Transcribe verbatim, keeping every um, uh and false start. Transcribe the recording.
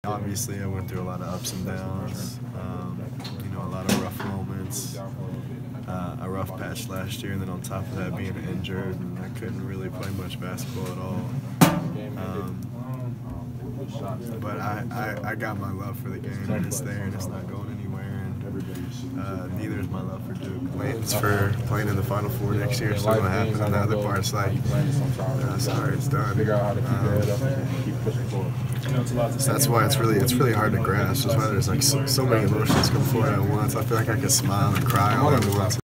Obviously, I went through a lot of ups and downs, um, you know, a lot of rough moments, uh, a rough patch last year, and then on top of that being injured, and I couldn't really play much basketball at all. Um, but I, I, I got my love for the game, and it's there, and it's not going anywhere. And uh, neither is my love for Duke. Waiting's for playing in the Final Four next year, so what happens, and the other part's like, uh, sorry, it's done. Um, so that's why it's really it's really hard to grasp. That's why there's like so, so many emotions come forward at once. I feel like I could smile and cry all at once.